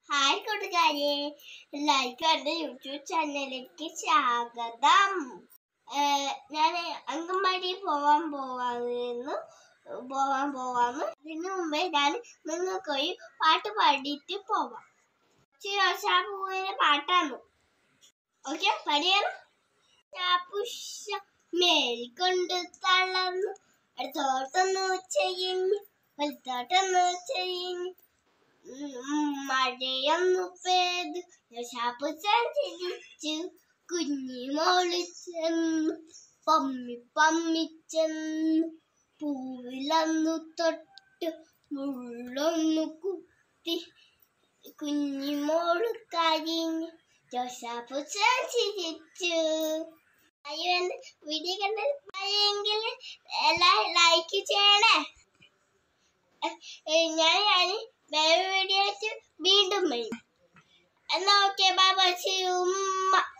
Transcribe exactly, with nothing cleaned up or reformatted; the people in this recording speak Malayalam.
ഹായ് കൂട്ടുകാരെ, എല്ലാവർക്കും എൻ്റെ യൂട്യൂബ് ചാനലിലേക്ക് സ്വാഗതം. ഞാൻ അങ്കൻവാടി പോവാൻ പോവാന്ന് പോവാൻ പോവാന്ന് അതിന് മുമ്പേ ഞാൻ നിങ്ങൾക്കൊരു പാട്ട് പാടിയിട്ട് പോവാം. റോസാപ്പൂവിൻ്റെ പാട്ടാണ്. ഓക്കെ, പാടിയാണ്. പുഷ മേൽക്കൊണ്ട് തളർന്നു അടുത്തോട്ടൊന്നു ചെയ്യുന്നു വലുത്തോട്ടൊന്നു ചെയ്യുന്നു മഴയൊന്നു പെയ്തു ഷാപ്പു ചിരിച്ചു കുഞ്ഞിമോള് ചെന്നു പമ്മി പമ്മി ചെന്നു പൂവിലന്നു തൊട്ട് മുള്ളൊന്നു കുത്തി കുഞ്ഞിമോള് കരിഞ്ഞു ഷാപ്പു ചിരിച്ചു. വീഡിയോ കണ്ടെങ്കിൽ എല്ലാം ലൈക്ക് ചെയ്യണേ. ഞാൻ ഞാൻ വേറെ വീഡിയോ വീണ്ടും വരും. എന്നാ ഓക്കെ, ബൈ ബൈ, ഉമ്മ.